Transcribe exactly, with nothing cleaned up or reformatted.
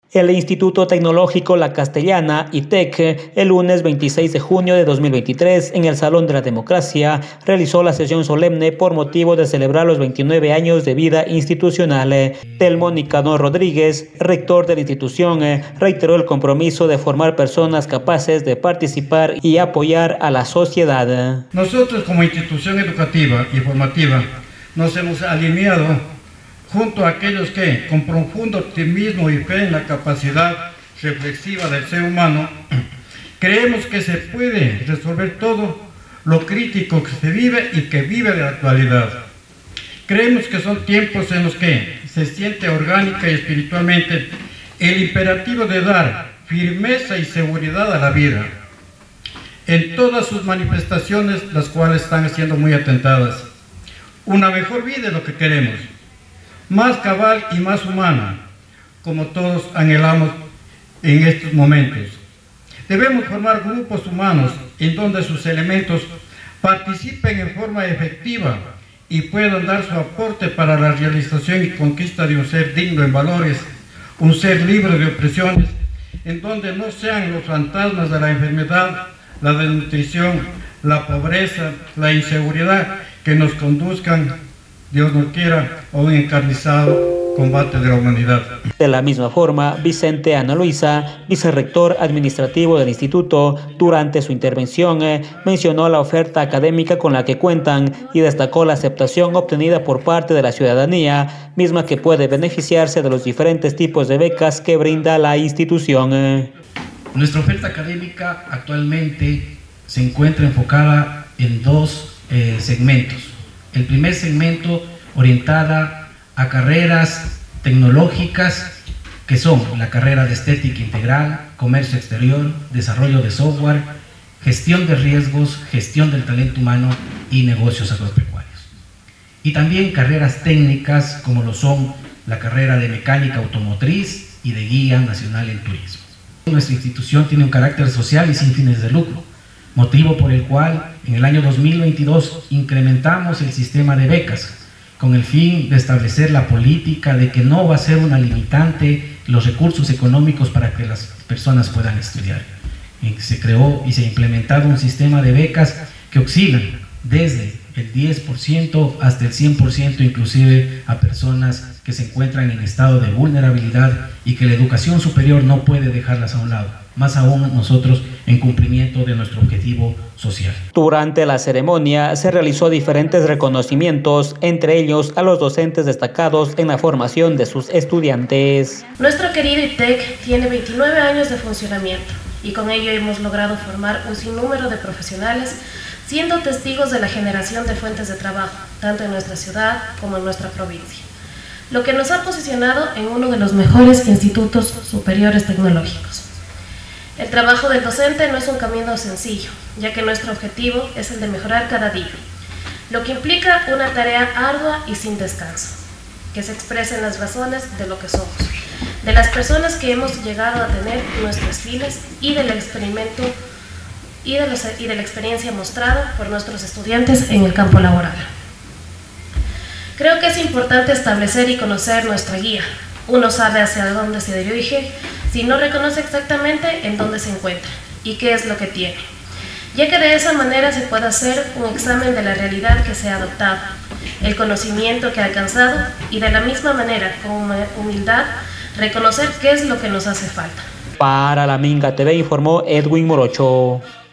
El Instituto Tecnológico La Castellana, I T E C, el lunes veintiséis de junio de dos mil veintitrés, en el Salón de la Democracia, realizó la sesión solemne por motivo de celebrar los veintinueve años de vida institucional. Telmo Nicanor Rodríguez, rector de la institución, reiteró el compromiso de formar personas capaces de participar y apoyar a la sociedad. Nosotros, como institución educativa y formativa, nos hemos alineado junto a aquellos que, con profundo optimismo y fe en la capacidad reflexiva del ser humano, creemos que se puede resolver todo lo crítico que se vive y que vive en la actualidad. Creemos que son tiempos en los que se siente orgánica y espiritualmente el imperativo de dar firmeza y seguridad a la vida, en todas sus manifestaciones, las cuales están siendo muy atentadas. Una mejor vida es lo que queremos, más cabal y más humana, como todos anhelamos en estos momentos. Debemos formar grupos humanos en donde sus elementos participen en forma efectiva y puedan dar su aporte para la realización y conquista de un ser digno en valores, un ser libre de opresiones, en donde no sean los fantasmas de la enfermedad, la desnutrición, la pobreza, la inseguridad que nos conduzcan, Dios no quiera, a un encarnizado combate de la humanidad. De la misma forma, Vicente Ana Luisa, vicerrector administrativo del instituto, durante su intervención eh, mencionó la oferta académica con la que cuentan y destacó la aceptación obtenida por parte de la ciudadanía, misma que puede beneficiarse de los diferentes tipos de becas que brinda la institución. Eh. Nuestra oferta académica actualmente se encuentra enfocada en dos eh, segmentos. El primer segmento orientada a carreras tecnológicas que son la carrera de estética integral, comercio exterior, desarrollo de software, gestión de riesgos, gestión del talento humano y negocios agropecuarios. Y también carreras técnicas como lo son la carrera de mecánica automotriz y de guía nacional en turismo. Nuestra institución tiene un carácter social y sin fines de lucro, motivo por el cual en el año dos mil veintidós incrementamos el sistema de becas con el fin de establecer la política de que no va a ser una limitante los recursos económicos para que las personas puedan estudiar. Se creó y se ha implementado un sistema de becas que oscilan desde el diez por ciento hasta el cien por ciento, inclusive a personas que se encuentran en estado de vulnerabilidad y que la educación superior no puede dejarlas a un lado, más aún nosotros en cumplimiento de nuestro objetivo social. Durante la ceremonia se realizó diferentes reconocimientos, entre ellos a los docentes destacados en la formación de sus estudiantes. Nuestro querido I T E C tiene veintinueve años de funcionamiento y con ello hemos logrado formar un sinnúmero de profesionales, siendo testigos de la generación de fuentes de trabajo, tanto en nuestra ciudad como en nuestra provincia, lo que nos ha posicionado en uno de los mejores institutos superiores tecnológicos. El trabajo del docente no es un camino sencillo, ya que nuestro objetivo es el de mejorar cada día, lo que implica una tarea ardua y sin descanso, que se expresa en las razones de lo que somos, de las personas que hemos llegado a tener nuestras filas y del experimento y de, los, y de la experiencia mostrada por nuestros estudiantes en el campo laboral. Creo que es importante establecer y conocer nuestra guía. Uno sabe hacia dónde se dirige si no reconoce exactamente en dónde se encuentra y qué es lo que tiene, ya que de esa manera se puede hacer un examen de la realidad que se ha adoptado, el conocimiento que ha alcanzado y de la misma manera, con humildad, reconocer qué es lo que nos hace falta. Para La Minga T V informó Edwin Morocho.